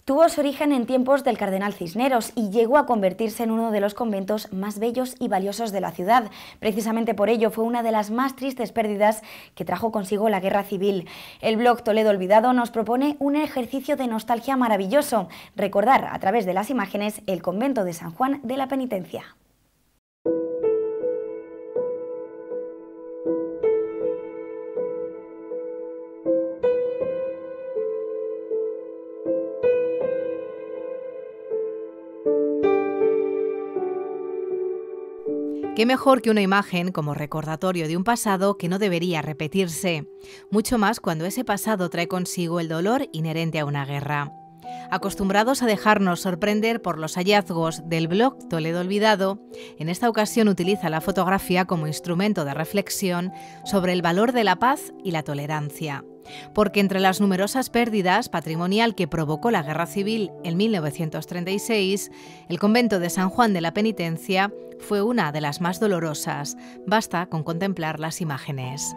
Tuvo su origen en tiempos del cardenal Cisneros y llegó a convertirse en uno de los conventos más bellos y valiosos de la ciudad. Precisamente por ello fue una de las más tristes pérdidas que trajo consigo la Guerra Civil. El blog Toledo Olvidado nos propone un ejercicio de nostalgia maravilloso: recordar a través de las imágenes el convento de San Juan de la Penitencia. Qué mejor que una imagen como recordatorio de un pasado que no debería repetirse, mucho más cuando ese pasado trae consigo el dolor inherente a una guerra. Acostumbrados a dejarnos sorprender por los hallazgos del blog Toledo Olvidado, en esta ocasión utiliza la fotografía como instrumento de reflexión sobre el valor de la paz y la tolerancia. Porque entre las numerosas pérdidas patrimonial que provocó la Guerra Civil en 1936, el convento de San Juan de la Penitencia fue una de las más dolorosas. Basta con contemplar las imágenes.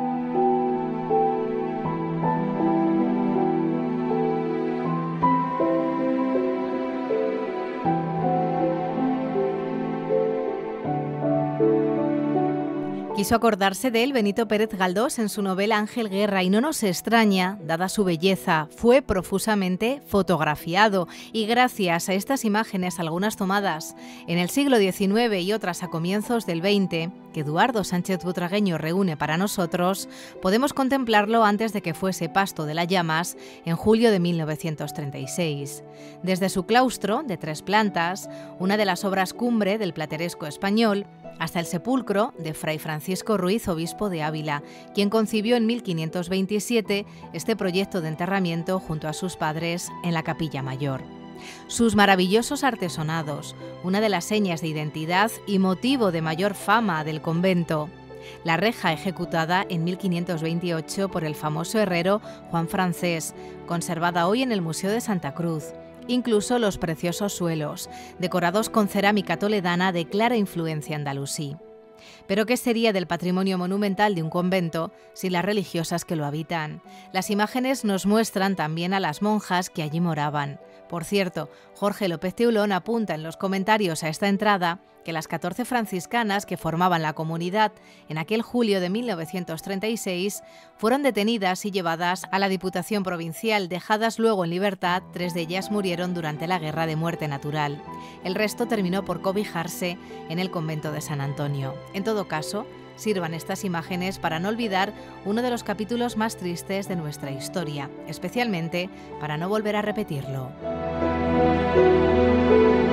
Quiso acordarse de él Benito Pérez Galdós en su novela Ángel Guerra, y no nos extraña, dada su belleza. Fue profusamente fotografiado y gracias a estas imágenes, algunas tomadas en el siglo XIX y otras a comienzos del XX, que Eduardo Sánchez Butragueño reúne para nosotros, podemos contemplarlo antes de que fuese pasto de las llamas en julio de 1936. Desde su claustro, de 3 plantas, una de las obras cumbre del plateresco español, hasta el sepulcro de Fray Francisco Ruiz, obispo de Ávila, quien concibió en 1527 este proyecto de enterramiento junto a sus padres en la Capilla Mayor. Sus maravillosos artesonados, una de las señas de identidad y motivo de mayor fama del convento. La reja ejecutada en 1528 por el famoso herrero Juan Francés, conservada hoy en el Museo de Santa Cruz. Incluso los preciosos suelos, decorados con cerámica toledana de clara influencia andalusí. Pero ¿qué sería del patrimonio monumental de un convento sin las religiosas que lo habitan? Las imágenes nos muestran también a las monjas que allí moraban. Por cierto, Jorge López Teulón apunta en los comentarios a esta entrada que las 14 franciscanas que formaban la comunidad en aquel julio de 1936 fueron detenidas y llevadas a la Diputación Provincial, dejadas luego en libertad. 3 de ellas murieron durante la guerra de muerte natural. El resto terminó por cobijarse en el convento de San Antonio. En todo caso, sirvan estas imágenes para no olvidar uno de los capítulos más tristes de nuestra historia, especialmente para no volver a repetirlo.